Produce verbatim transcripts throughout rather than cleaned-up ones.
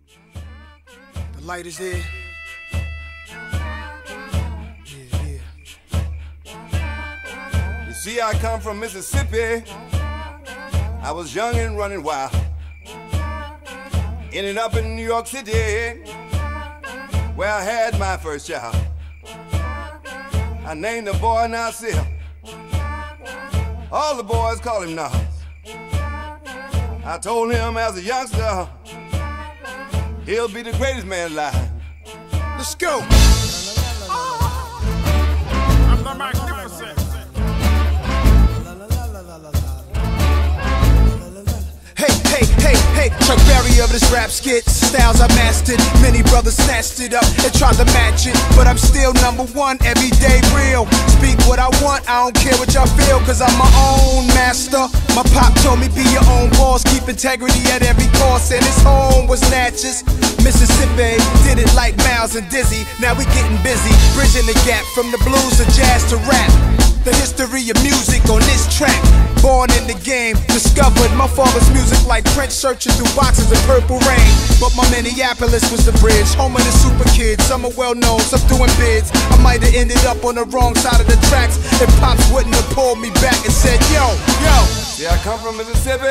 The light is there. Yeah, yeah. You see, I come from Mississippi. I was young and running wild. Ended up in New York City, where I had my first child. I named the boy Nasir. All the boys call him Nas. I told him as a youngster, he'll be the greatest man alive. Let's go. I'm the magnificent. Hey, hey, hey, hey, Chuck Berry of this rap skit. Styles I mastered, many brothers snatched it up and tried to match it, but I'm still number one, everyday real. Speak what I want, I don't care what y'all feel, cause I'm my own master. My pop told me be your own boss, keep integrity at every cost, and his home was Natchez, Mississippi. Did it like Miles and Dizzy, now we getting busy, bridging the gap from the blues to jazz to rap. The history of music on this track. Born in the game, discovered my father's music like Prince searching through boxes of Purple Rain. But my Minneapolis was the bridge, home of the super kids. Some are well known, some doing bids. I might have ended up on the wrong side of the tracks if Pops wouldn't have pulled me back and said, yo, yo. See, I come from Mississippi.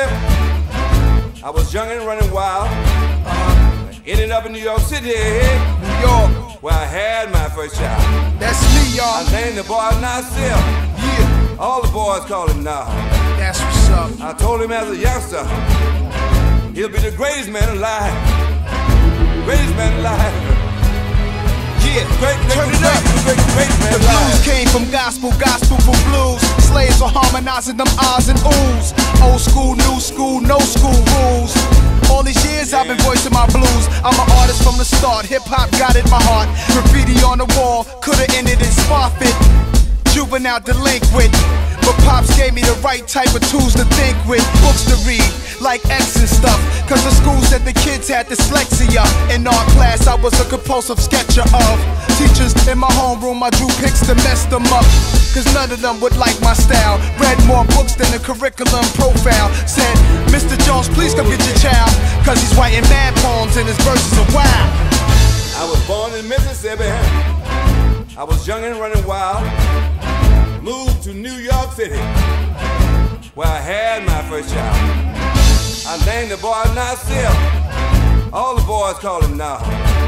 I was young and running wild. uh, Ended up in New York City, New York, where I had my first child. That's me, y'all. I named the boy Nasir. Yeah, All the boys call him Nas. that's what's up. I told him as a youngster, he'll be the greatest man alive. Greatest man alive. Yeah, Great, great, turn it up. great, great, great man The blues alive. came from gospel, gospel from blues. Slaves were harmonizing them ahs and oohs. Old school, new school, no school rules. All these years I've been voicing my blues. I'm an artist from the start, hip-hop got in my heart. Graffiti on the wall, could've ended in spot fit. Juvenile delinquent, but Pops gave me the right type of tools to think with. Books to read, like X and stuff, cause the school said the kids had dyslexia. In art class I was a compulsive sketcher of teachers in my homeroom. I drew pics to mess them up, cause none of them would like my style. Read more books than the curriculum profile. Said, Mister Jones, please come get your child, cause he's writing mad poems and his verses are wild. I was born in Mississippi. I was young and running wild. Moved to New York City, where I had my first child. I named the boy Nasir. All the boys call him Nas.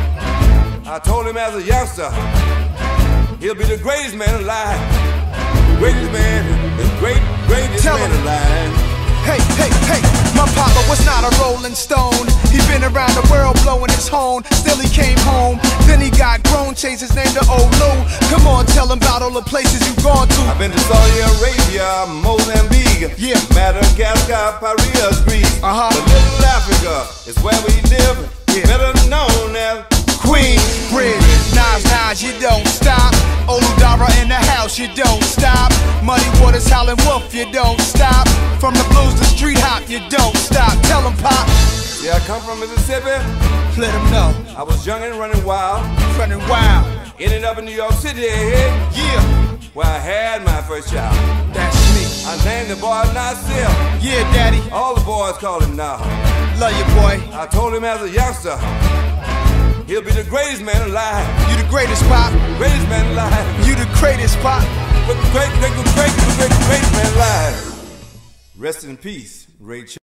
I told him as a youngster, he'll be the greatest man alive. Greatest man, the great, greatest Tell man him. alive. Hey, hey, hey, my papa was not a rolling stone. He been around the world blowing his horn. Still he came home, then he got grown, changed his name to Old Lou. Come on, tell him about all the places you gone to. I've been to Saudi Arabia, Mozambique, Yeah. Madagascar, Paris, Greece. Uh-huh. But Little Africa is where we live, Yeah. better known as Queen Bridge, Nas, Nas, you don't stop. Oludara in the house, you don't stop. Muddy Waters, Howlin' Wolf, you don't stop. From the blues to street hop, you don't stop. Tell him, Pop, Yeah, I come from Mississippi. let him know. I was young and running wild. Running wild, Ended up in New York City, yeah, where I had my first child. that's me. I named the boy Nasir. Yeah, daddy, All the boys call him Nas. love you, boy. I told him as a youngster, he'll be the greatest man alive. You the greatest, Pop. Greatest man alive. You the greatest, Pop. Great, great, great, great, great, great man alive. Rest in peace, Ray Charles.